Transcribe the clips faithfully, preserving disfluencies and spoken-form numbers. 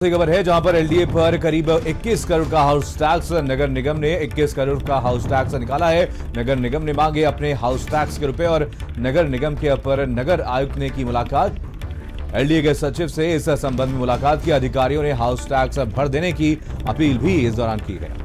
खबर है जहां पर एलडीए पर करीब इक्कीस करोड़ का हाउस टैक्स नगर निगम ने इक्कीस करोड़ का हाउस टैक्स निकाला है। नगर निगम ने मांगे अपने हाउस टैक्स के रुपए और नगर निगम के अपर नगर आयुक्त ने की मुलाकात। एलडीए के सचिव से इस संबंध में मुलाकात की। अधिकारियों ने हाउस टैक्स भर देने की अपील भी इस दौरान की है।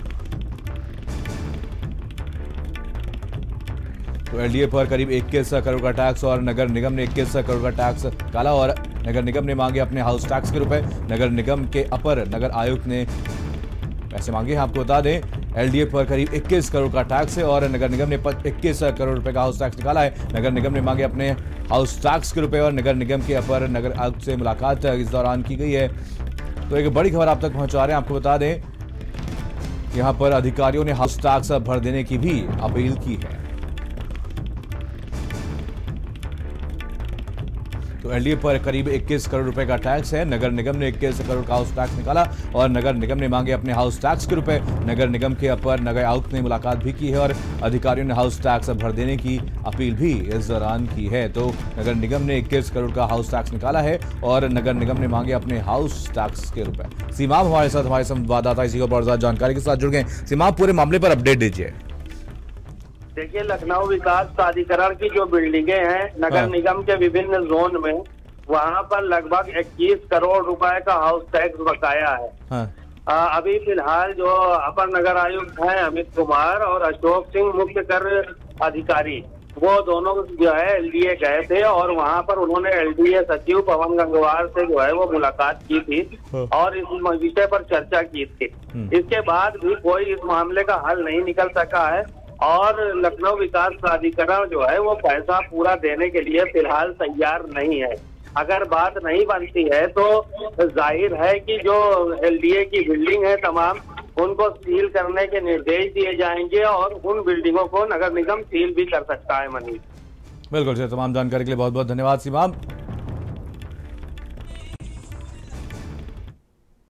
तो एलडीए पर करीब इक्कीस करोड़ का टैक्स और नगर निगम ने इक्कीस करोड़ का टैक्स निकाला और नगर निगम ने मांगे अपने हाउस टैक्स के रुपए। नगर निगम के अपर नगर आयुक्त ने पैसे मांगे हैं। आपको बता दें एलडीए पर करीब इक्कीस करोड़ का टैक्स है और नगर निगम ने इक्कीस करोड़ रुपए का हाउस टैक्स निकाला है। नगर निगम ने मांगे अपने हाउस टैक्स के रुपए और नगर निगम के अपर नगर आयुक्त से मुलाकात इस दौरान की गई है। तो एक बड़ी खबर आप तक पहुंचा रहे हैं। आपको बता दें यहां पर अधिकारियों ने हाउस टैक्स भर देने की भी अपील की है। तो एलडीए पर करीब इक्कीस करोड़ रुपए का टैक्स है। नगर निगम ने इक्कीस करोड़ का हाउस टैक्स निकाला और नगर निगम ने मांगे अपने हाउस टैक्स के रुपए। नगर निगम के अपर नगर आयुक्त ने मुलाकात भी की है और अधिकारियों ने हाउस टैक्स भर देने की अपील भी इस दौरान की है। तो नगर निगम ने इक्कीस करोड़ का हाउस टैक्स निकाला है और नगर निगम ने मांगे अपने हाउस टैक्स के रुपए। सीमाम हमारे साथ हमारे संवाददाता इसी को और ज्यादा जानकारी के साथ जुड़ गए। सीमाम, पूरे मामले पर अपडेट दीजिए। देखिए, लखनऊ विकास प्राधिकरण की जो बिल्डिंगें हैं नगर हाँ। निगम के विभिन्न जोन में, वहां पर लगभग इक्कीस करोड़ रुपए का हाउस टैक्स बकाया है। हाँ। आ, अभी फिलहाल जो अपर नगर आयुक्त हैं अमित कुमार और अशोक सिंह मुख्य कर अधिकारी, वो दोनों जो है एलडीए गए थे और वहां पर उन्होंने एलडीए सचिव पवन गंगवार से जो है वो मुलाकात की थी हाँ। और इस विषय पर चर्चा की थी। इसके बाद भी कोई इस मामले का हल नहीं निकल सका है और लखनऊ विकास प्राधिकरण जो है वो पैसा पूरा देने के लिए फिलहाल तैयार नहीं है। अगर बात नहीं बनती है तो जाहिर है कि जो एलडीए की बिल्डिंग है तमाम, उनको सील करने के निर्देश दिए जाएंगे और उन बिल्डिंगों को नगर निगम सील भी कर सकता है। मनीष, बिल्कुल, तमाम जानकारी के लिए बहुत बहुत धन्यवाद सीमाम।